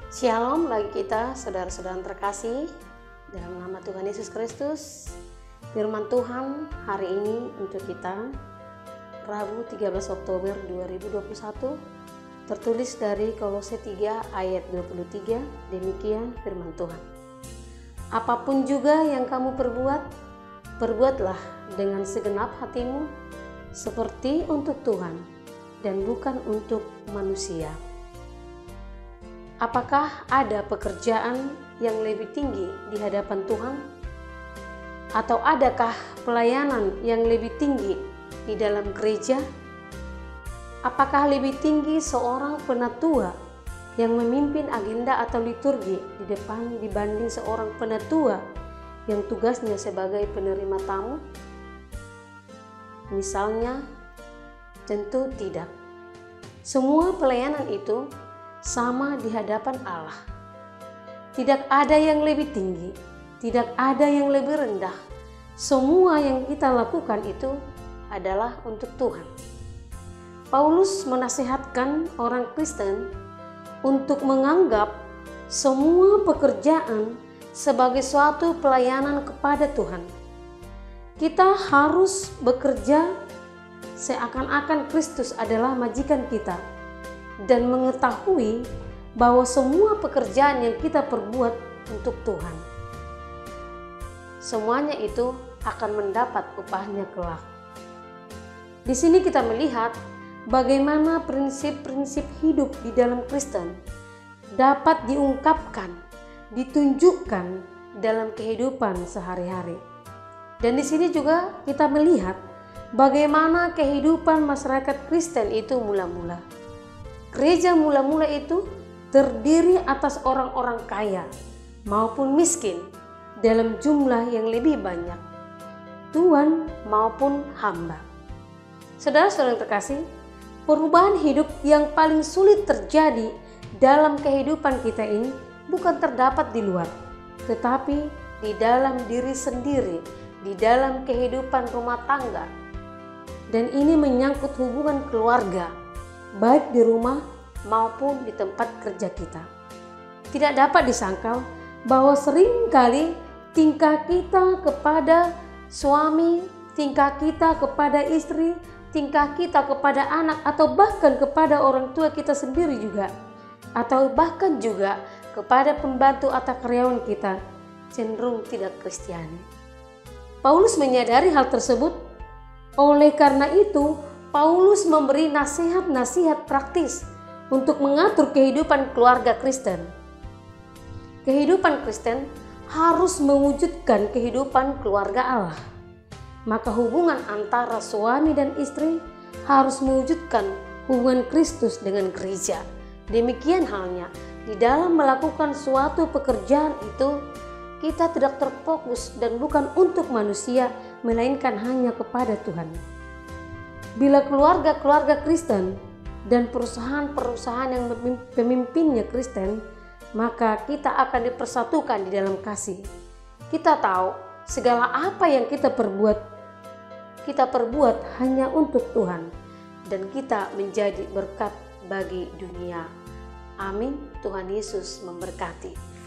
Shalom bagi kita saudara-saudara terkasih dalam nama Tuhan Yesus Kristus. Firman Tuhan hari ini untuk kita Rabu 13 Oktober 2021 tertulis dari Kolose 3 ayat 23. Demikian firman Tuhan. Apapun juga yang kamu perbuat, perbuatlah dengan segenap hatimu seperti untuk Tuhan dan bukan untuk manusia. Apakah ada pekerjaan yang lebih tinggi di hadapan Tuhan? Atau adakah pelayanan yang lebih tinggi di dalam gereja? Apakah lebih tinggi seorang penatua yang memimpin agenda atau liturgi di depan dibanding seorang penatua yang tugasnya sebagai penerima tamu? Misalnya, tentu tidak. Semua pelayanan itu sama di hadapan Allah. Tidak ada yang lebih tinggi, tidak ada yang lebih rendah. Semua yang kita lakukan itu adalah untuk Tuhan. Paulus menasihatkan orang Kristen untuk menganggap semua pekerjaan sebagai suatu pelayanan kepada Tuhan. Kita harus bekerja seakan-akan Kristus adalah majikan kita dan mengetahui bahwa semua pekerjaan yang kita perbuat untuk Tuhan, semuanya itu akan mendapat upahnya kelak. Di sini kita melihat bagaimana prinsip-prinsip hidup di dalam Kristen dapat diungkapkan, ditunjukkan dalam kehidupan sehari-hari. Dan di sini juga kita melihat bagaimana kehidupan masyarakat Kristen itu mula-mula. Gereja mula-mula itu terdiri atas orang-orang kaya maupun miskin dalam jumlah yang lebih banyak, tuan maupun hamba. Saudara-saudara yang terkasih, perubahan hidup yang paling sulit terjadi dalam kehidupan kita ini bukan terdapat di luar, tetapi di dalam diri sendiri, di dalam kehidupan rumah tangga. Dan ini menyangkut hubungan keluarga, baik di rumah maupun di tempat kerja kita. Tidak dapat disangkal bahwa seringkali tingkah kita kepada suami, tingkah kita kepada istri, tingkah kita kepada anak, atau bahkan kepada orang tua kita sendiri juga, atau bahkan juga kepada pembantu atau karyawan kita, cenderung tidak Kristiani. Paulus menyadari hal tersebut. Oleh karena itu, Paulus memberi nasihat-nasihat praktis untuk mengatur kehidupan keluarga Kristen. Kehidupan Kristen harus mewujudkan kehidupan keluarga Allah. Maka hubungan antara suami dan istri harus mewujudkan hubungan Kristus dengan gereja. Demikian halnya di dalam melakukan suatu pekerjaan itu, kita tidak terfokus dan bukan untuk manusia, melainkan hanya kepada Tuhan. Bila keluarga-keluarga Kristen dan perusahaan-perusahaan yang pemimpinnya Kristen, maka kita akan dipersatukan di dalam kasih. Kita tahu segala apa yang kita perbuat hanya untuk Tuhan, dan kita menjadi berkat bagi dunia. Amin. Tuhan Yesus memberkati.